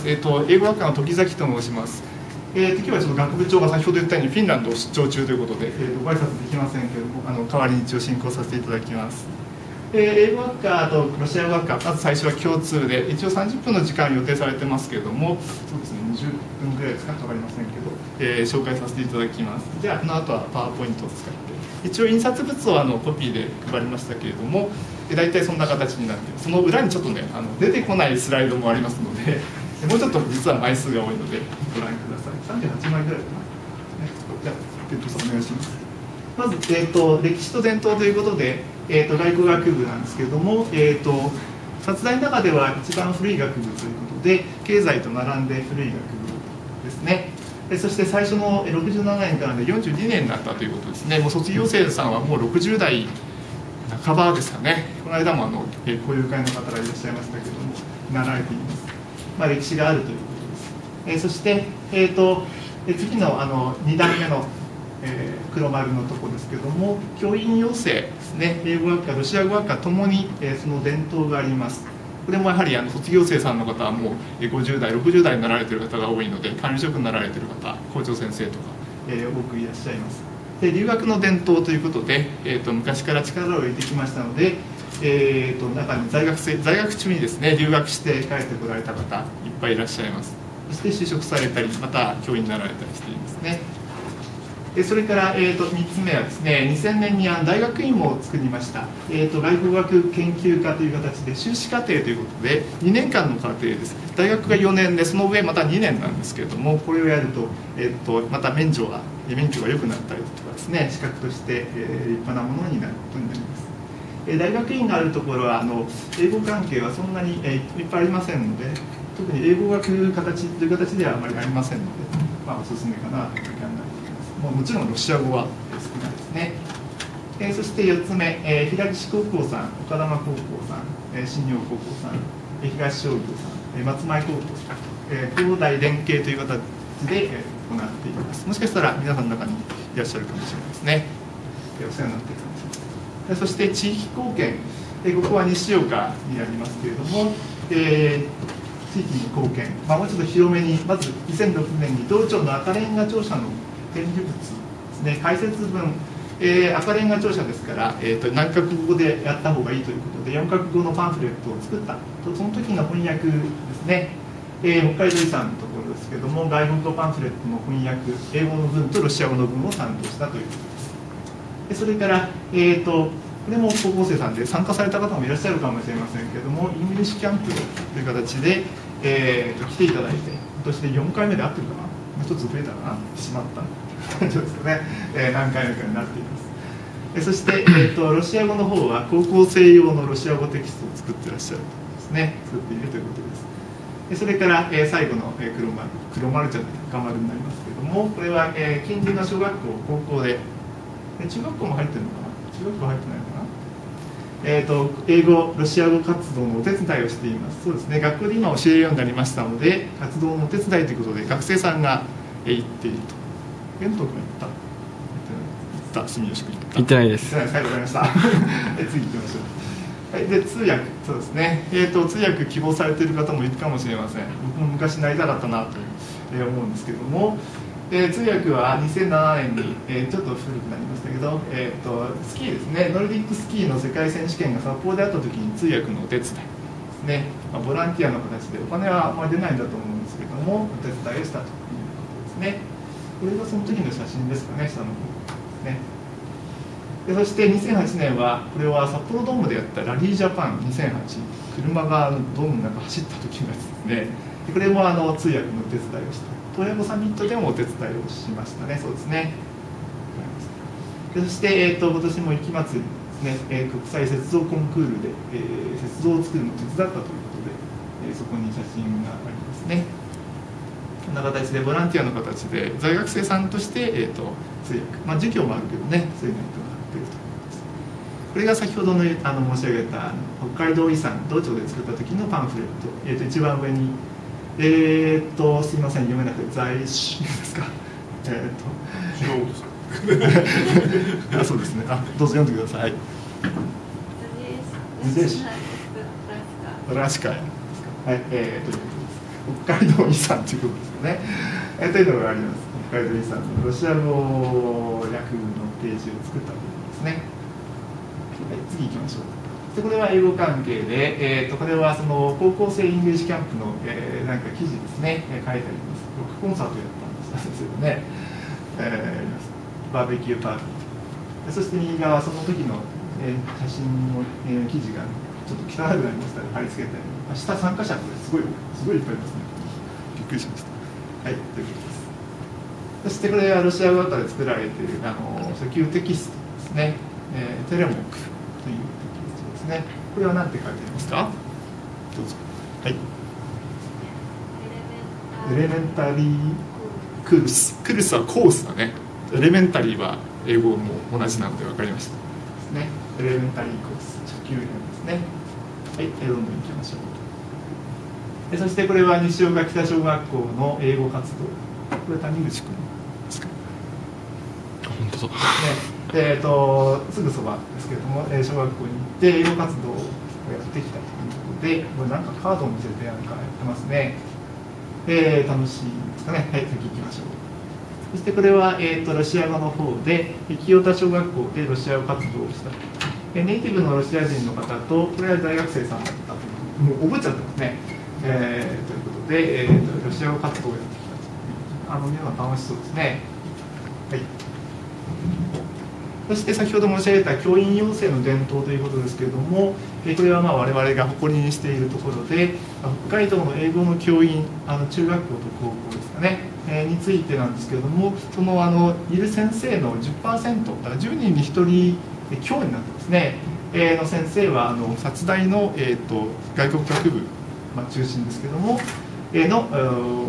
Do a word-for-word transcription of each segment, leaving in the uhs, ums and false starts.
えー、と英語学科の時崎と申します。えー、と今日はちょっと学部長が先ほど言ったようにフィンランドを出張中ということで、えー、とご挨拶できませんけれども、あの代わりに一応進行させていただきます。えー、英語学科とロシア語学科、まず最初は共通で、一応さんじゅっぷんの時間予定されてますけれども、そうですね、にじゅっぷんぐらいですか、分かりませんけど、えー、紹介させていただきます。じゃあ、この後はパワーポイントを使って、一応印刷物をあのコピーで配りましたけれども、大体そんな形になっています。その裏にちょっとね、あの出てこないスライドもありますので、もうちょっと実は枚数が多いのでご覧ください。さんじゅうはちまいぐらいかな。じゃあ、ペットさんお願いします。まず、えーと、歴史と伝統ということで、えーと、外国学部なんですけれども、えーと、殺大の中では一番古い学部ということで、経済と並んで古い学部ですね。そして最初のろくじゅうななねんからでよんじゅうにねんになったということですね。もう卒業生さんはもうろくじゅうだい半ばですかね。この間もあの交流会の方がいらっしゃいましたけれども、なられています。まあ、歴史があるということです。えー、そして、えーと、次のあのにだんめの、えー、黒丸のところですけれども、教員養成ですね、英語学科、ロシア語学科ともに、えー、その伝統があります。これもやはりあの卒業生さんの方はもうごじゅうだい、ろくじゅうだいになられている方が多いので、管理職になられている方、校長先生とか、えー、多くいらっしゃいます。で、留学の伝統ということで、えーと、昔から力を入れてきましたので、えーと、中に在学生在学中にですね、留学して帰ってこられた方いっぱいいらっしゃいます。そして就職されたり、また教員になられたりしていますね。でそれから、えー、とみっつめはですね、にせんねんにあの大学院も作りました。えー、と外国学研究科という形で修士課程ということでにねんかんの課程です。大学がよねんで、その上またにねんなんですけれども、これをやると、えー、とまた免除が免許が良くなったりとかですね、資格として、えー、立派なものになることになります。大学院があるところはあの英語関係はそんなに、えー、いっぱいありませんので、特に英語学形という形ではあまりありませんので、まあ、おすすめかなという感じになっています。もうもちろんロシア語は少ないですね。えー、そしてよっつめ、えー、平岸高校さん、岡玉高校さん、えー、新日高校さん、えー、東商業さん、えー、松前高校さん、えー、東大連携という形で、えー、行っています。もしかしたら皆さんの中にいらっしゃるかもしれないですね。えー、お世話になっているかもしれない。そして地域貢献、えー、ここは西岡にありますけれども、えー、地域に貢献、まあ、もうちょっと広めに、まずにせんろくねんに道庁の赤レンガ庁舎の展示物ですね、解説文、えー、赤レンガ庁舎ですから、えー、と何カ国語でやった方がいいということでよんカ国語のパンフレットを作ったと、その時の翻訳ですね、えー、北海道遺産のところですけれども、外国語パンフレットの翻訳、英語の文とロシア語の文を担当したということです。でそれから、えー、とこれも高校生さんで参加された方もいらっしゃるかもしれませんけれども、イングリッシュキャンプという形で、えー、来ていただいて、今年でよんかいめで合ってるかな、もう一つ増えたかな、しまった感じですかね、えー、何回目かになっています。えそして、えー、とロシア語の方は高校生用のロシア語テキストを作ってらっしゃるとですね、作っているということです。でそれから、えー、最後の、えー、黒丸、黒丸じゃない、赤丸になりますけれども、これは、えー、近隣の小学校、高校で、中学校も入ってるのかな、中学校入ってないのかな、えーと、英語、ロシア語活動のお手伝いをしています。そうですね、学校で今教えるようになりましたので、活動のお手伝いということで、学生さんが行っていると。玄斗君行った行った住吉君行った行ってないです。 行ってないです。はい、わかりました。次行きましょう。はい、で通訳、そうですね、えーと、通訳希望されている方もいるかもしれません。僕も昔なりたかったなという、えー、思うんですけども、えー、通訳はにせんななねんに、えー、ちょっと古くなりましたけど、えー、とスキーですね、ノルディックスキーの世界選手権が札幌であった時に通訳のお手伝いですね、まあ、ボランティアの形でお金はあんまり出ないんだと思うんですけども、お手伝いをしたということですね。これがその時の写真ですかね、下の方ですね。でそしてにせんはちねんは、これは札幌ドームでやったラリージャパンにせんはち、車がドームの中走った時のやつですね。でこれもあの通訳のお手伝いをした。東洋語サミットでもお手伝いをしましたね、そうですね。でそして、えー、と今年も雪まつりですね、えー、国際雪像コンクールで、えー、雪像を作るのを手伝ったということで、えー、そこに写真がありますね。こんな形でボランティアの形で在学生さんとして、えー、と通訳、まあ、授業もあるけどね、そういうのになっていると思います。これが先ほどのあの申し上げた北海道遺産道庁で作った時のパンフレット、えー、と一番上にえー、っとすみません、読めなくて在史ですか。えー、っとあ、そうですね。あ、どうぞ読んでください。ブラシカヤですか。はい、えー、ということです。 北海道遺産ということですよね。えー、というのがあります。北海道遺産のロシア語訳のページを作ったということですね。はい、次行きましょう。でこれは英語関係で、えー、とこれはその高校生イングリッシュキャンプの、えー、なんか記事ですね、えー、書いてあります。ロックコンサートやったんですけどね、えー、バーベキューパーティー。そして右側、その時の、えー、写真の、えー、記事がちょっと汚くなりましたので貼り付けてあります。下参加者これすごいすごいいっぱいいますね。びっくりしました。はい、ということです。そしてこれはロシア語で作られているあの訴求テキストですね、えー、テレモクというテキストですね。これは何て書いてありますか？どうぞ。はい。エレメンタリークルス。クルスはコースだね。エレメンタリーは英語も同じなので分かりました。ですね。エレメンタリーコース、初級編ですね。はい、どんどん行きましょう。でそしてこれは西岡北小学校の英語活動。これ谷口君ですか。 本当だ。ね、 でえっ、ー、とすぐそばですけれども、小学校に行って英語活動をやってきたということで、これなんかカードを見せてなんかやってますね。えー、楽しいですかね。はい、次行きましょう。そしてこれは、えー、とロシア語の方で清田小学校でロシア語活動をした、えー、ネイティブのロシア人の方とこれは大学生さんだったというもう覚えちゃってますね、えー、ということで、えー、とロシア語活動をやってきたあの皆さん楽しそうですね。はい。そして先ほど申し上げた教員養成の伝統ということですけれども、これはまあ我々が誇りにしているところで、北海道の英語の教員、あの中学校と高校ですかね、えー、についてなんですけれども、そのあのいる先生の じゅっパーセント、だからじゅうにんにひとり教になってますね、えー、の先生はあの殺大の、えー、と外国学部、まあ、中心ですけれども、えー、の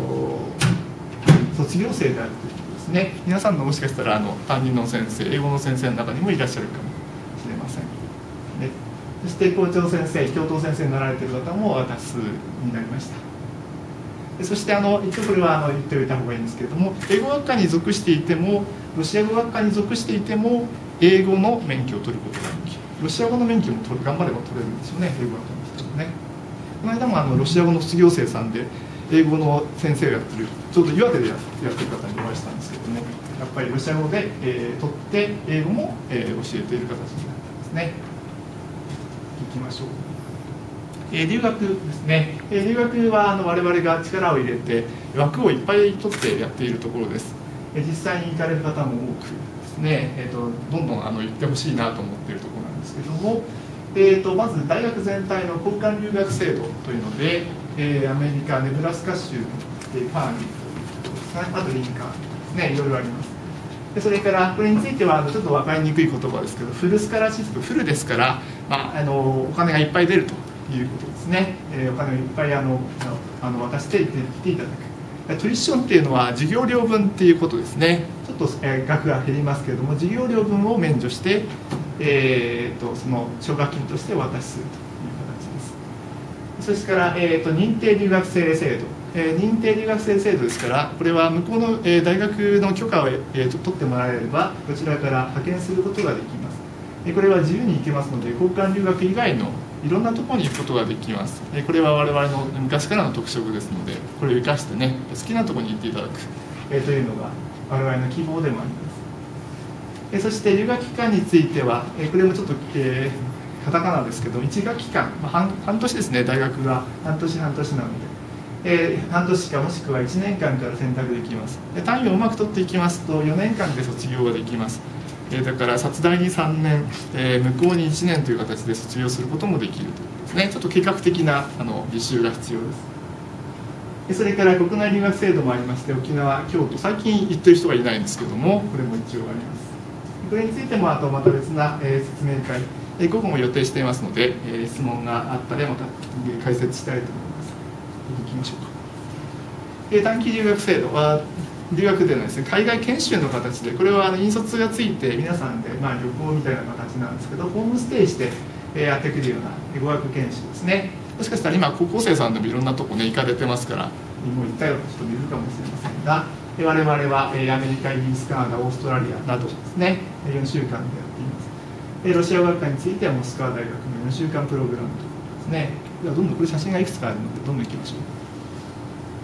卒業生であるということですね。皆さんのもしかしたらあの担任の先生、英語の先生の中にもいらっしゃるかもしれません、ね、そして校長先生、教頭先生になられている方も多数になりました。でそしてあの一応これはあの言っておいた方がいいんですけれども、英語学科に属していてもロシア語学科に属していても英語の免許を取ることができる。ロシア語の免許も取る頑張れば取れるんですよね、英語学科の人もね。この間もあのロシア語の卒業生さんで英語の先生をやってる、ちょうど岩手でやってる方にお会いしたんですけどね、やっぱりロシア語で、えー、取って英語も、えー、教えている形になってますね。いきましょう。えー、留学ですね、えー、留学はあの我々が力を入れて枠をいっぱい取ってやっているところです。えー、実際に行かれる方も多くですね、えー、とどんどんあの行ってほしいなと思っているところなんですけども、えー、とまず大学全体の交換留学制度というので、えー、アメリカネブラスカ州のファーミーですね、あとリンカーンですね、いろいろあります。でそれからこれについてはちょっと分かりにくい言葉ですけど、フルスカラシップ、フルですから、まあ、あのお金がいっぱい出るということですね。えー、お金をいっぱいあのあの渡していっていただく。トリッションっていうのは授業料分っていうことですね。ちょっと、えー、額が減りますけれども、授業料分を免除して、えー、とその奨学金としてお渡しするという形です。それから、えー、と認定留学生制度、えー、認定留学生制度ですから、これは向こうの、えー、大学の許可を、えー、と取ってもらえればこちらから派遣することができます。えー、これは自由に行けますので、交換留学以外のいろんなところに行くことができます。えー、これは我々の昔からの特色ですので、これを生かしてね、好きなところに行っていただく、えー、というのが我々の希望でもあります。えー、そして留学期間については、えー、これもちょっと、えー、カタカナですけど、いち学期間、まあ、半, 半年ですね、大学が半年半年なので、えー、半年かもしくはいちねんかんから選択できます。で単位をうまく取っていきますとよねんかんで卒業ができます。えー、だから殺大にさんねん、えー、向こうにいちねんという形で卒業することもできるということですね。ちょっと計画的なあの実習が必要です。でそれから国内留学制度もありまして、沖縄、京都、最近行ってる人はいないんですけども、これも一応あります。これについてもあとまた別な、えー、説明会、えー、午後も予定していますので、えー、質問があったらまた、えー、解説したいと思います。いきましょうか。えー、短期留学制度は留学でのですね、海外研修の形で、これはあの引率がついて皆さんで、まあ、旅行みたいな形なんですけど、ホームステイして、えー、やってくるような語学研修ですね。もしかしたら今高校生さんでもいろんなとこね行かれてますから、もう行ったような人もいるかもしれませんが、我々は、えー、アメリカ、イギリス、カナダ、オーストラリアなどですね、よんしゅうかんでやっています。えー、ロシア語学科についてはモスクワ大学のよんしゅうかんプログラムということですね。ではどんどんこれ写真がいくつかあるのでどんどん行きましょう。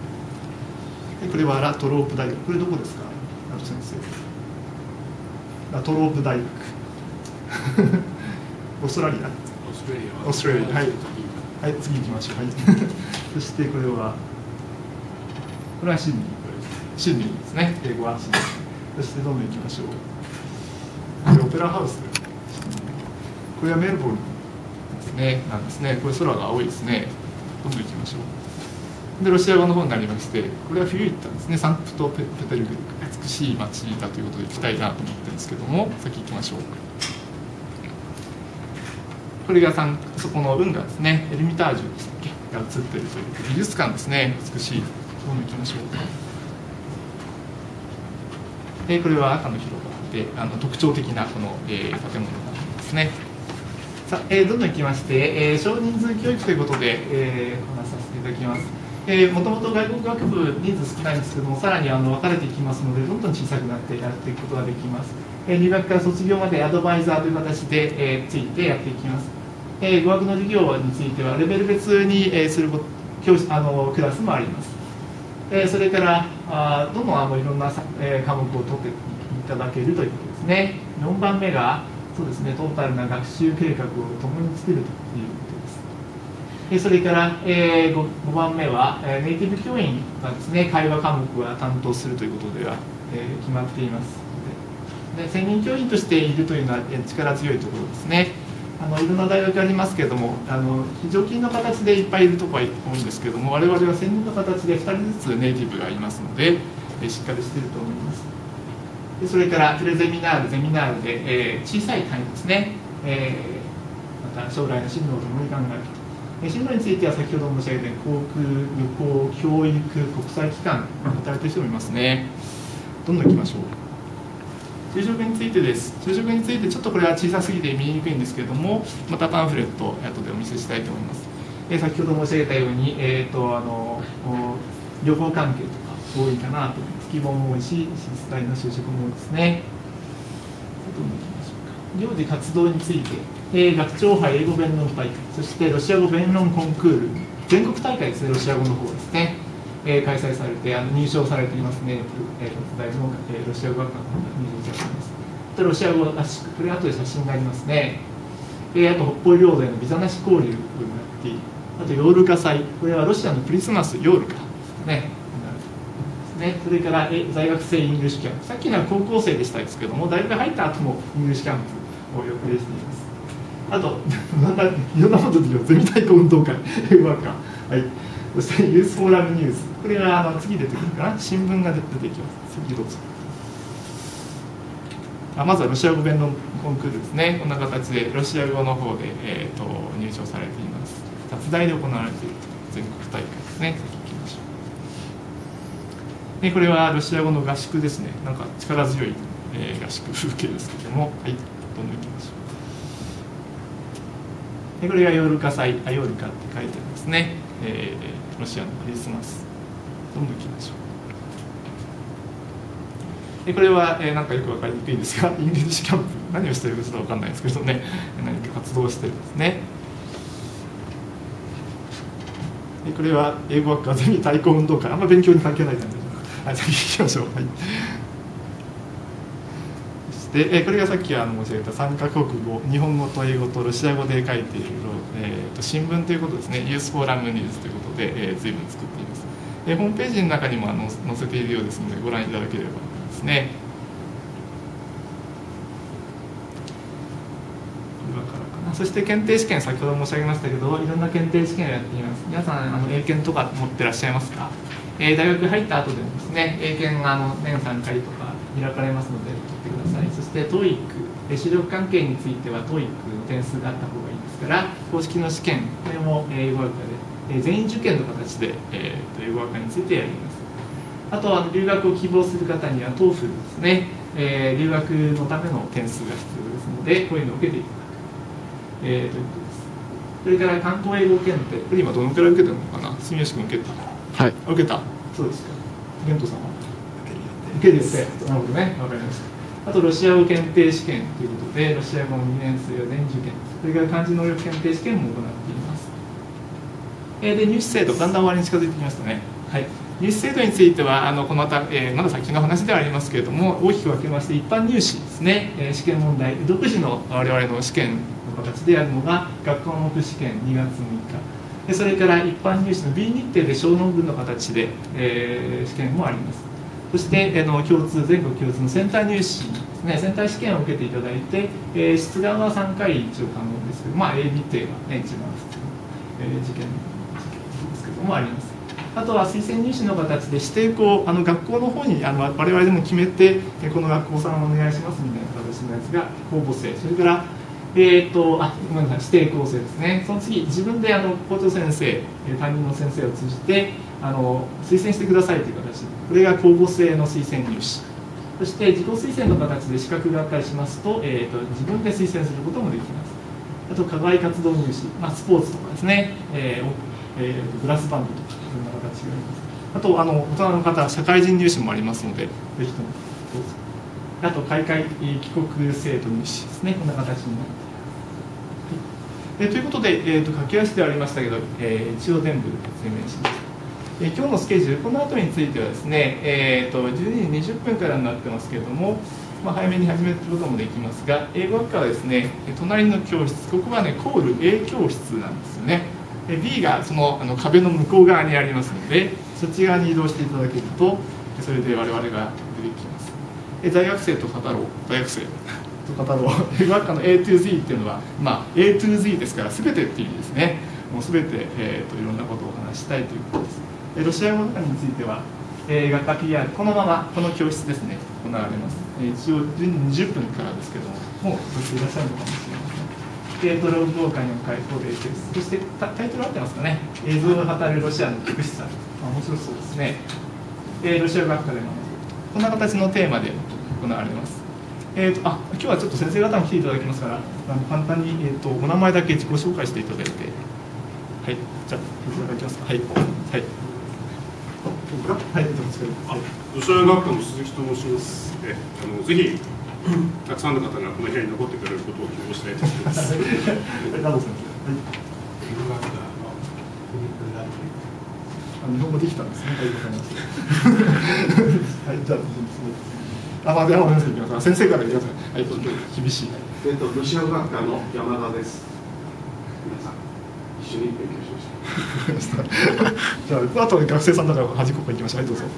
でこれはラトロープ大学、これどこですか、ラト先生。ラトロープ大学オーストラリア、オーストラリア、はい、はい、次行きましょう。はいそしてこれは、これはシドニー、シドニーですね、英語はシドニー。そしてどんどん行きましょう。これオペラハウス、これはメルボルンですね、なんですね。これ空が青いですね。どんどん行きましょう。でロシア語の方になりまして、これは冬行ったんですね。サンクトペテルブルク、美しい街だということで行きたいなと思ってるんですけども、先行きましょう。これがサンそこの運河ですね、エルミタージュでしたっけが映っているという美術館ですね、美しい。どんどん行きましょう。でこれは赤の広場であの特徴的なこの、えー、建物なんですね。さあ、えー、どんどん行きまして、えー、少人数教育ということで、えー、お話しさせていただきます。えー、もともと外国学部人数少ないんですけども、さらにあの分かれていきますので、どんどん小さくなってやっていくことができます。えー、入学から卒業までアドバイザーという形で、えー、ついてやっていきます。えー、語学の授業についてはレベル別に、えー、する教師あのクラスもあります。えー、それからあどんどんあのいろんな、えー、科目を取っていただけるということですね。よんばんめがそうですね、トータルな学習計画を共に作るということです。それから、えー、ごばんめは、えー、ネイティブ教員がですね、会話科目は担当するということでは、えー、決まっています。で専任教員としているというのは、えー、力強いところですね。あのいろんな大学ありますけれども、あの非常勤の形でいっぱいいるところは多いんですけれども、我々は専任の形でふたりずつネイティブがいますので、えー、しっかりしていると思います。でそれからプレゼミナール、ゼミナールで、えー、小さい単位ですね、えー、また将来の進路を共に考えると。進路については先ほど申し上げたように航空、旅行、教育、国際機関で働いている人もいますね。どんどん行きましょう。就職についてです。就職についてちょっとこれは小さすぎて見えにくいんですけれども、またパンフレット後でお見せしたいと思います。えー、先ほど申し上げたように、えー、とあの旅行関係とか多いかなと思います。希望も多いし、実際の就職も多いですね。どんどん行きましょうか。行事活動について、えー、学長杯英語弁論大会、そしてロシア語弁論コンクール、全国大会ですね、ロシア語の方ですね。えー、開催されてあの入賞されていますね、えー、大の、えー、ロシア語学科の入賞されています。あとロシア語合宿、これ後で写真がありますね。えー、あと北方領土へのビザなし交流をやっている。あとヨールカ祭、これはロシアのクリスマス、ヨールカですね。ね、それからえ在学生イングリッシュキャンプ、さっきのは高校生でしたですけども、大学入った後もイングリッシュキャンプを予定しています。あと、なんかいろんなことで言うゼミ対抗運動会、ワーカー、はい、そしてユースフォーラムニュース、これがあの次出てくるかな、新聞が出てきます。次どうぞ。あまずはロシア語弁論コンクールですね、こんな形でロシア語の方で、えー、と入賞されています。雑大で行われている全国大会ですね。次行きましょう。でこれはロシア語の合宿ですね、なんか力強い、えー、合宿風景ですけれども、はい、どんどん行きましょう。でこれがヨールカ祭、あヨールカって書いてありますね、えー、ロシアのクリスマス、どんどん行きましょう。でこれは、えー、なんかよく分かりにくいんですが、イングリッシュキャンプ、何をしているかちょっと分かんないですけどね、何か活動してるんですね。でこれは英語学科ゼミ対抗運動会、あんま勉強に関係ない感じです。はい、次行きましょう。はい、そして、えー、これがさっきあの申し上げたさんカ国語、日本語と英語とロシア語で書いている、えー、と新聞ということですね、ユースフォーラムニュースということで、えー、随分作っています。でホームページの中にもあの載せているようですので、ご覧いただければですね。そして検定試験、先ほど申し上げましたけど、いろんな検定試験をやっています。皆さん、あの英検とか持ってらっしゃいますか？えー、大学入った後でもですね、英検があの年さんかいとか開かれますので、取ってください。そして トーイック、視力関係については トーイック の点数があった方がいいですから、公式の試験、これも英語学科で、えー、全員受験の形で、えー、英語学科についてやります。あとは留学を希望する方には トーフル ですね、えー、留学のための点数が必要ですので、こういうのを受けていただく。えー、ということです。それから関東英語検定、これ今どのくらい受けてるのかな、住吉君受けた？ はい。 受けた。そうですか。玄斗さんは受ける予定。なるほどね、わかりました。あとロシア語検定試験ということで、ロシア語のにねん生は全受験、それから漢字能力検定試験も行っています。えー、で入試制度、だんだん終わりに近づいてきましたね。はい。 入試制度についてはあのこのまた、えー、まだ先の話ではありますけれども、大きく分けまして一般入試ですね、えー、試験問題独自の我々の試験の形でやるのが学科目試験にがつむいかで、それから一般入試の B 日程で小論文の形で、えー、試験もあります。そして、えー、の共通全国共通のセンター入試ですね、センター試験を受けていただいて、えー、出願はさんかい一応可能ですけど、まあ A 日程が、ね、一番普通の、えー、受験ですけどもあります。あとは推薦入試の形で指定校、あの学校の方にあの我々でも決めて、この学校さんお願いしますみたいな形のやつが公募制、それから、えーとあごめんなさい、指定校制ですね、その次、自分であの校長先生、担任の先生を通じてあの推薦してくださいという形で、これが公募制の推薦入試、そして自己推薦の形で資格があったりしますと、えーと自分で推薦することもできます。あと、課外活動入試、まあ、スポーツとかですね、えーえー、ブラスバンドとか。そんな形があります。あとあの大人の方、社会人入試もありますので、ぜひともどうぞ。あと海外帰国生徒入試ですね、こんな形になっています。はい、えー、ということで、えーと、駆け足ではありましたけど、えー、一応全部説明します。えー、今日のスケジュール、この後についてはですね、えーと、じゅうにじにじゅっぷんからになってますけれども、まあ、早めに始めることもできますが、英語学科はですね、隣の教室、ここはね、コール A 教室なんですよね。B がそのあの壁の向こう側にありますので、そっち側に移動していただけると、それで我々が出てきます。大学生と語ろう、大学生と語ろう、英語学科の A to Z っていうのは、まあ、A to Z ですから、すべてっていう意味ですね。もうすべて、えー、といろんなことをお話したいということです。ロシア語学科については、えー、学科 ピーアール、このままこの教室ですね、行われます。えー、一応じゅうにじにじゅっぷんからですけども、もうそしていらっしゃるのかもしれません。えー、と労働会の会法で、そしてタイトル合ってますかね、映像を語るロシアの美しさ、あ、面白そうですね、えー、ロシア学科で学ぶ、こんな形のテーマで行われます。えー、とあ今日はちょっと先生方も来ていただきますから、あの簡単に、えー、とお名前だけ自己紹介していただいて、はい、じゃあ、いただきますか。はい、はい、はい、どうぞ。 ロシア学科の鈴木と申します。えあのぜひたくさんの方がこの部屋に残ってくれることを希望したいと思います。 ラド先生。日本語できたんですね。はい、わかりました。はい、じゃあ、あ、まあ、では、お願いします。先生から言ってください。はい、厳しい。 えっと、ロシア学科の山田です。皆さん、一緒に勉強しました。 じゃあ、あと学生さんだから端っこから行きましょう。はい、どうぞ。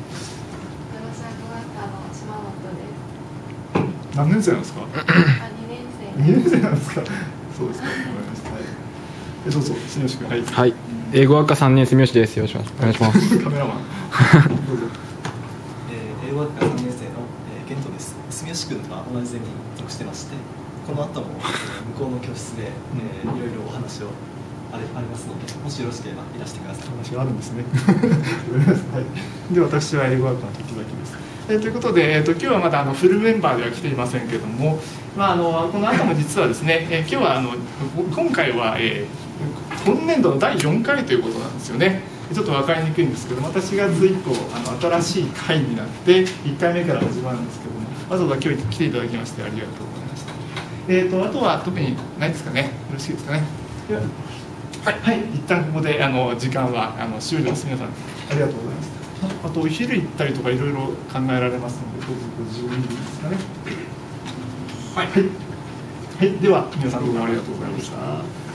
何年生なんですか？にねん生なんですか？そうですか。わかりました。はい。え、どうぞ、住吉君。はい。 はい。英語学科さんねん住吉です。よろしくお願いします。 カメラマン。どうぞ。 えー、英語学科さんねん生の、えー、ケントです。住吉君とは同じゼミに属してまして、この後も、えー、向こうの教室で、えー、いろいろお話をあれありますので、もしよろしければいらしてください。 話があるんですね。はい。で、私は英語学科の時々です。えー、ということで、えー、と今日はまだあのフルメンバーでは来ていませんけれども、まあ、あのこの後も実はですね、えー、今日はあの今回は、えー、今年度のだいよんかいということなんですよね。ちょっと分かりにくいんですけど、またしがつ以降あの新しい会になっていっかいめから始まるんですけども、わざわざ今日来ていただきましてありがとうございました。えー、とあとは特にないですかね。よろしいですかね。はい、はい、一旦ここであの時間はあの終了です。皆さんありがとうございます。あとお昼行ったりとかいろいろ考えられますので、どうぞご自由にいいですかね。はい、はい、はい、では皆さんどうもありがとうございました。